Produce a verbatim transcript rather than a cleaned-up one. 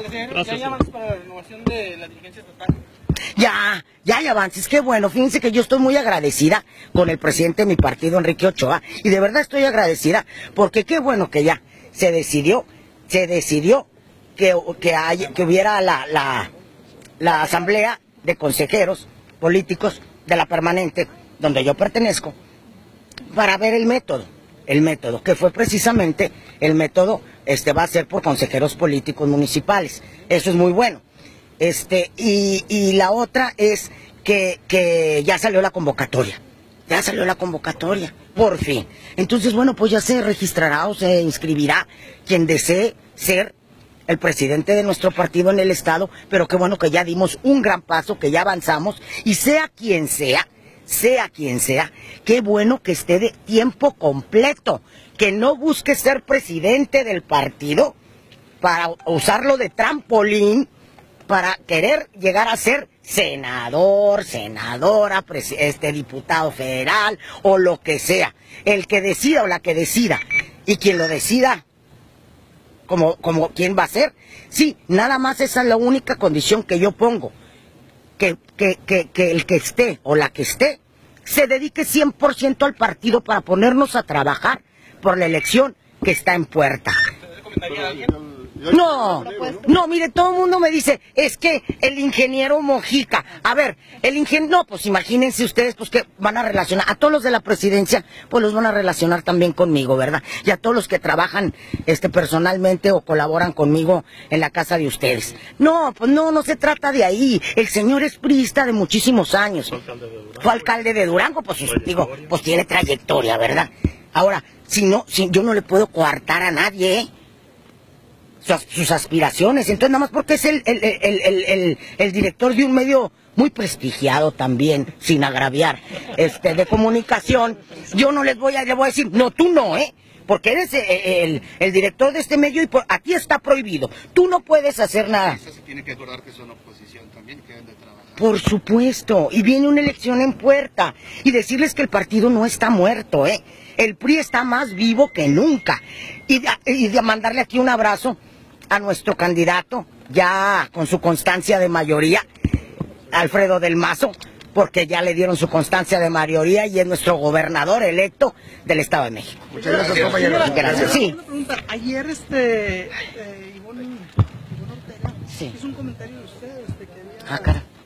Presidente, ¿ya hay avances para la renovación de la dirigencia estatal? Ya, ya hay avances, qué bueno. Fíjense que yo estoy muy agradecida con el presidente de mi partido, Enrique Ochoa, y de verdad estoy agradecida porque qué bueno que ya se decidió, se decidió que, que, hay, que hubiera la, la, la asamblea de consejeros políticos de la permanente, donde yo pertenezco, para ver el método, el método, que fue precisamente el método, este va a ser por consejeros políticos municipales. Eso es muy bueno. Este, y, y la otra es que, que ya salió la convocatoria, ya salió la convocatoria, por fin. Entonces, bueno, pues ya se registrará o se inscribirá quien desee ser el presidente de nuestro partido en el estado, pero qué bueno que ya dimos un gran paso, que ya avanzamos, y sea quien sea, sea quien sea, qué bueno que esté de tiempo completo, que no busque ser presidente del partido para usarlo de trampolín, para querer llegar a ser senador, senadora, este diputado federal o lo que sea. El que decida o la que decida, y quien lo decida, como, como quién va a ser, sí, nada más esa es la única condición que yo pongo, que, que, que, que el que esté o la que esté se dedique cien por ciento al partido para ponernos a trabajar por la elección que está en puerta. No, no, mire, todo el mundo me dice, es que el ingeniero Mojica, a ver, el ingeniero, no, pues imagínense ustedes, pues que van a relacionar, a todos los de la presidencia, pues los van a relacionar también conmigo, ¿verdad? Y a todos los que trabajan, este, personalmente o colaboran conmigo en la casa de ustedes. No, pues no, no se trata de ahí, el señor es priista de muchísimos años, fue alcalde de Durango, pues digo, pues tiene trayectoria, ¿verdad? Ahora, si no, si yo no le puedo coartar a nadie, ¿eh? sus aspiraciones, entonces nada más porque es el, el, el, el, el, el director de un medio muy prestigiado también, sin agraviar, este, de comunicación, yo no les voy a, le voy a decir, no, tú no, ¿eh? Porque eres el, el, el director de este medio y por, aquí está prohibido, tú no puedes hacer nada. Eso se tiene que acordar que son oposición también, que deben de trabajar. Por supuesto, y viene una elección en puerta, y decirles que el partido no está muerto, ¿eh? El P R I está más vivo que nunca, y de, y de mandarle aquí un abrazo a nuestro candidato, ya con su constancia de mayoría, Alfredo del Mazo, porque ya le dieron su constancia de mayoría y es nuestro gobernador electo del Estado de México. Muchas gracias, compañero. Gracias. Sí. Una pregunta. Ayer este, eh, Ivonne, Ivonne Ortega sí. hizo un comentario de usted. Este, que había... Ah, cara.